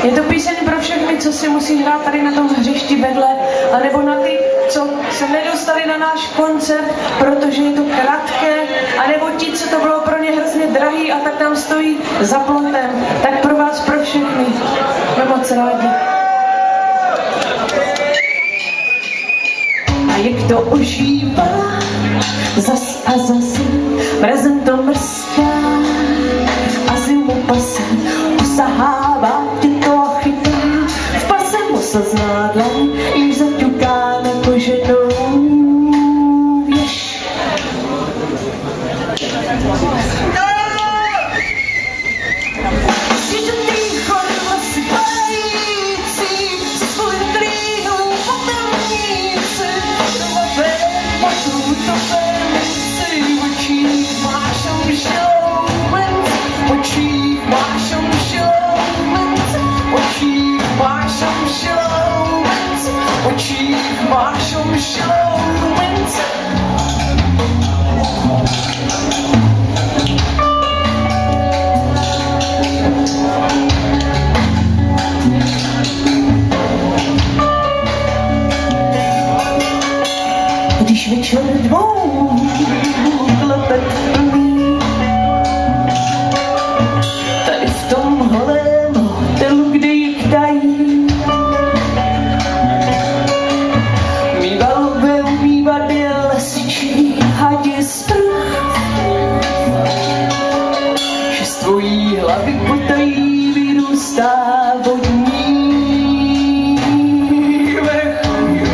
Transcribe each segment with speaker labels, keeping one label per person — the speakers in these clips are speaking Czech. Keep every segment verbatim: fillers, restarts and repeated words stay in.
Speaker 1: Je to píseň pro všechny, co si musí hrát tady na tom hřišti vedle, anebo na ty, co se nedostali na náš koncert, protože je to krátké, anebo ti, co to bylo pro ně hrozně drahý a tak tam stojí za plotem. Tak pro vás, pro všechny. Jsme moc rádi. A jak to ožívá, zas a zas, mrazem to mrská a zimu pase osahává, ty to chytá, v pase mu se znádla, jim zaťuká na koženou věž. Marshall Showmans. Když večer dvou klepet plný, tady v tom holém hotelu, kde jiktají, že z tvojí hlavy potají vyrůstá vodní vrch.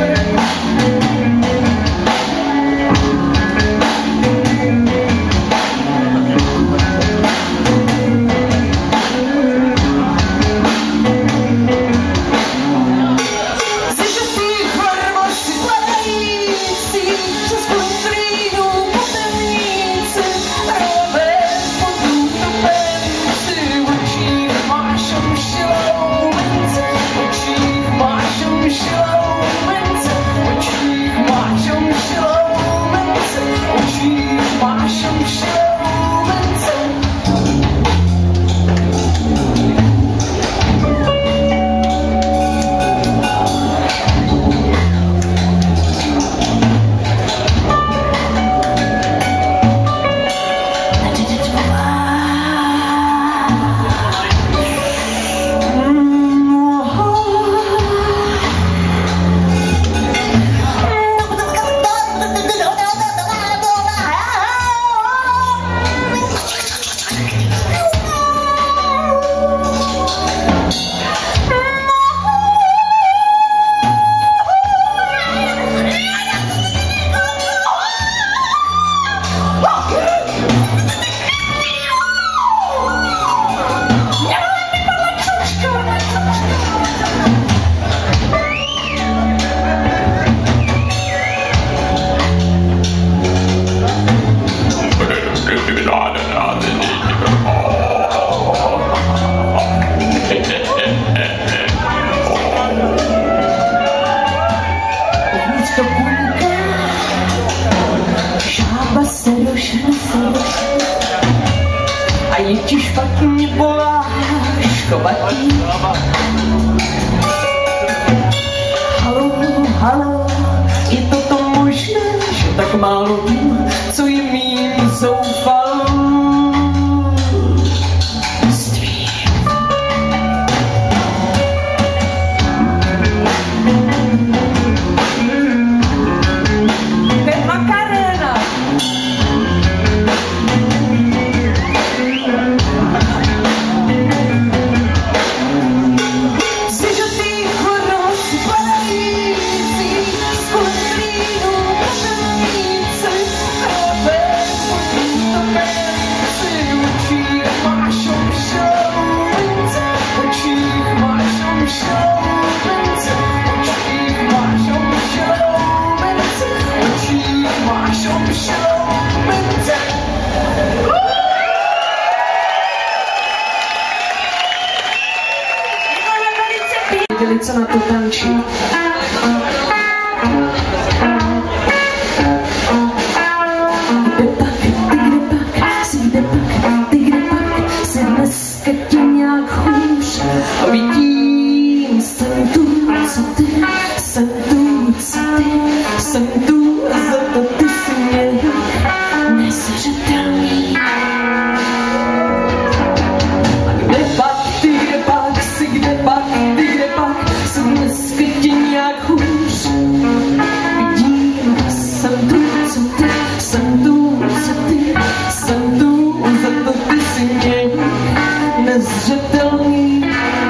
Speaker 1: Ze šestých barv si pladající přes kontrínu po temnici, rové pod útopem si v očích máš omšilou, v očích máš omšilou, v očích máš omšilou, v očích máš omšilou. Žába se rošne, se rošne a je ti špatně voláš chovatý. Haló, haló, je to to možné, že tak málo vím, co je mým zoufalstvím. Co na to tančí. Kde pak, ty kde pak, si kde pak, ty kde pak, se dneska ti nějak hůř vidí. nezřetelný.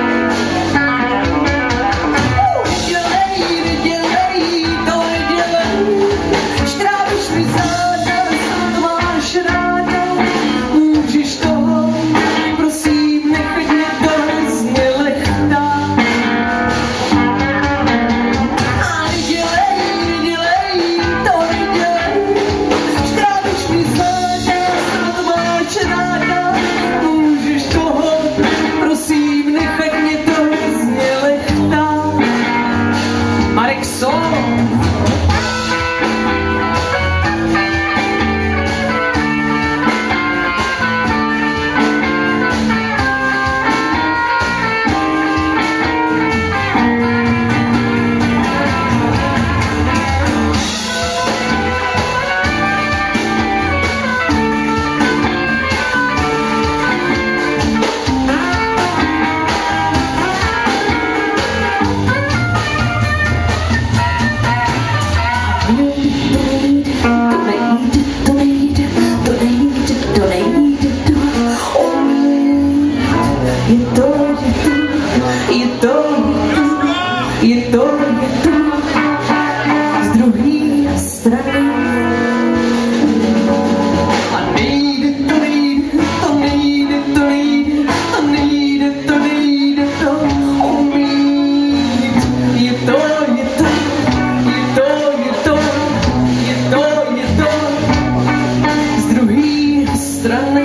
Speaker 1: Nedělej, nedělej, to nedělej, štrávíš mi záda, snad máš ráda, můžeš toho, prosím, nechť mě to hrozně lechtá. A nedělej, nedělej, to nedělej, štrávíš mi záda, snad máš ráda, můžeš toho, prosím, nechť mě to hrozně lechtá. Marek Solo. Je to, je to z druhé strany. A nejde to, nejde, to nejde, to nejde, to nejde, to nejde to umít. Je to, je to, je to, je to, je to, je to z druhé strany.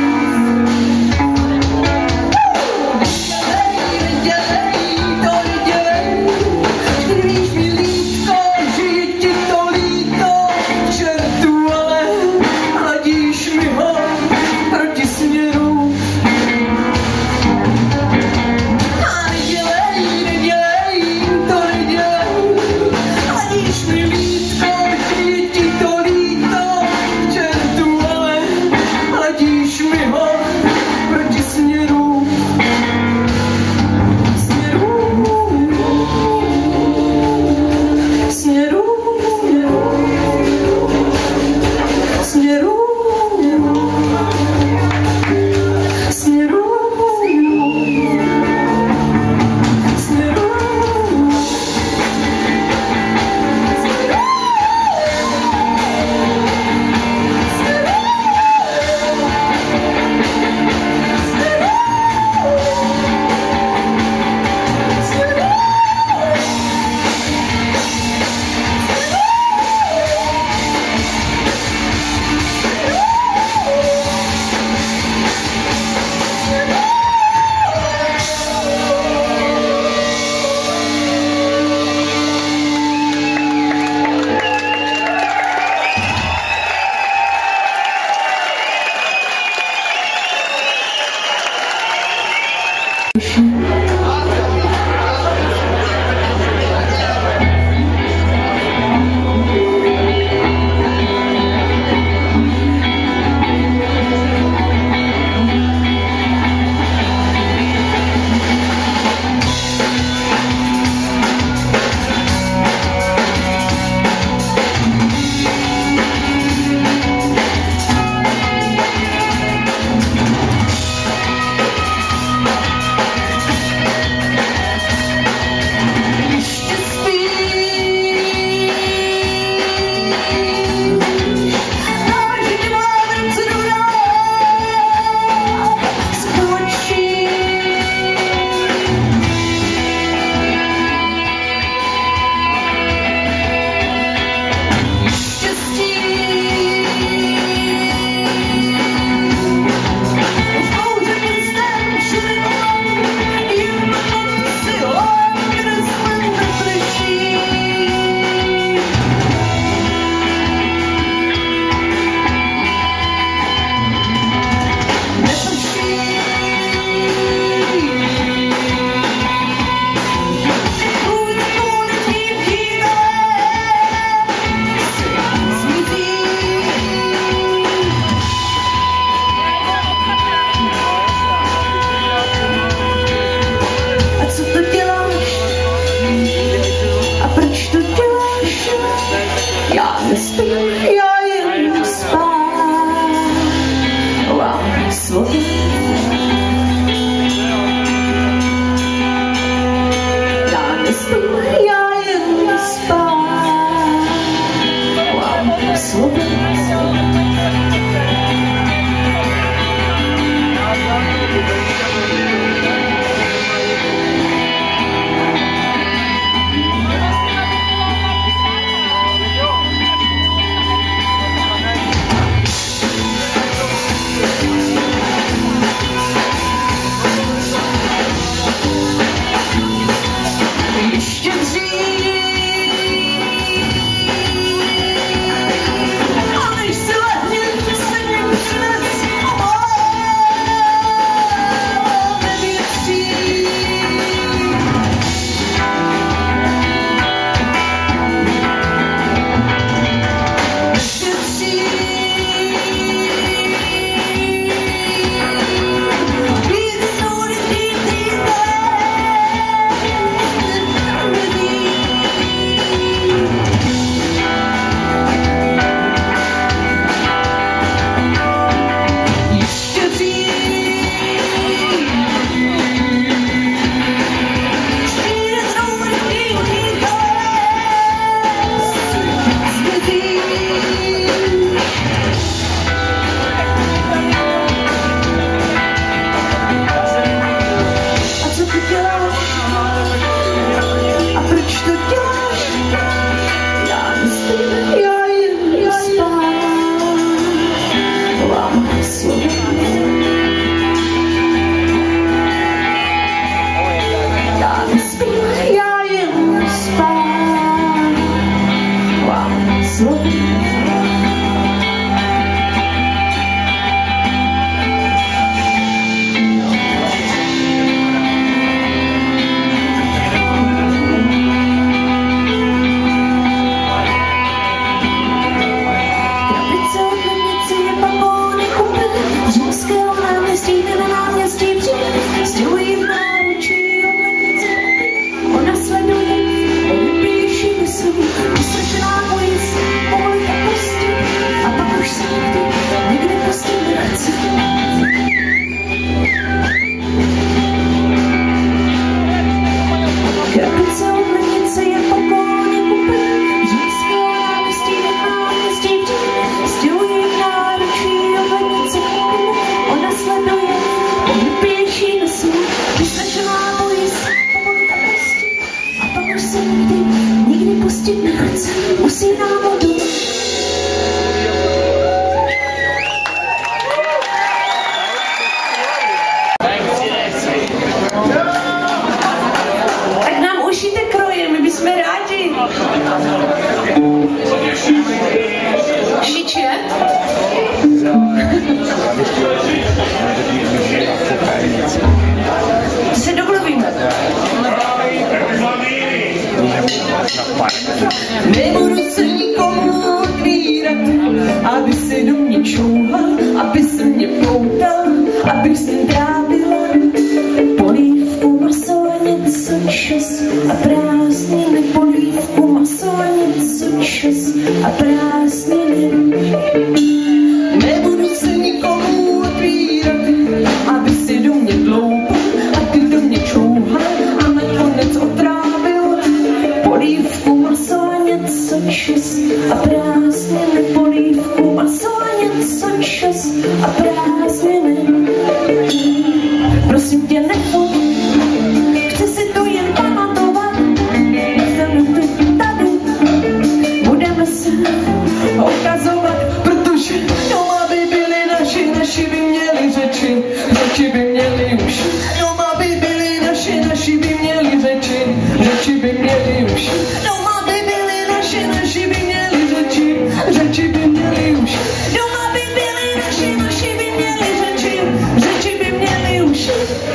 Speaker 1: koupel, abych s ním trávila polívku, maso a něco čas a prázdniny, polívku, maso a něco čas a prázdniny. Nebudu se nikomu otvírat, aby si do mě dloupal a ty do mě čouhal a nakonec otrávil polívku, maso a něco čas a prázdniny, polívku, maso a něco čas a prázdniny. Prosím tě, nefot, chci si to jen pamatovat, zůstanu ty tady, budeme se ukazovat, protože doma by byli naši, naši by měli řeči, řeči by měli už. Doma by byli naši, naši by měli řeči, řeči by měli už. Doma by byli naši, naši by měli řeči, řeči by měli už. Doma by byli naši, naši by měli řeči, řeči by měli už.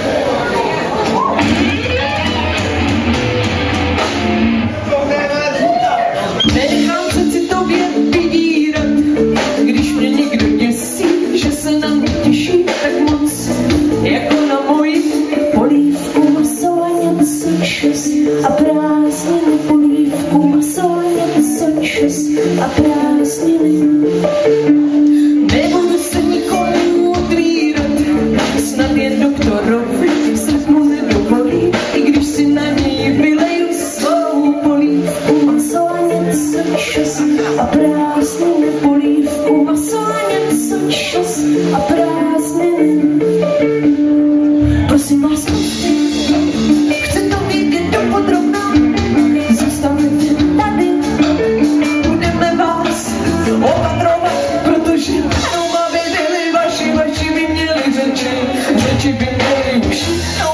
Speaker 1: Nenechám se citově vydírat, když mě někdo děsí, že se na mě těší tak moc, jako na moji polívku, maso a něco čas a prázdniny, polívku, maso a něco čas a prázdniny. Nebudu se nikomu otvírat, snad jen doktorovi se mu nedovolí, i když si na něj vyleju svou polívku, maso a něco čas a prázdniny, polívku, maso a něco čas a prázdniny. Prosím vás, chci to vědět dopodrobna, zůstaňte tady, budeme vás opatrovat, protože doma by byli vaši, vaši by měli řeči, řeči by měli už.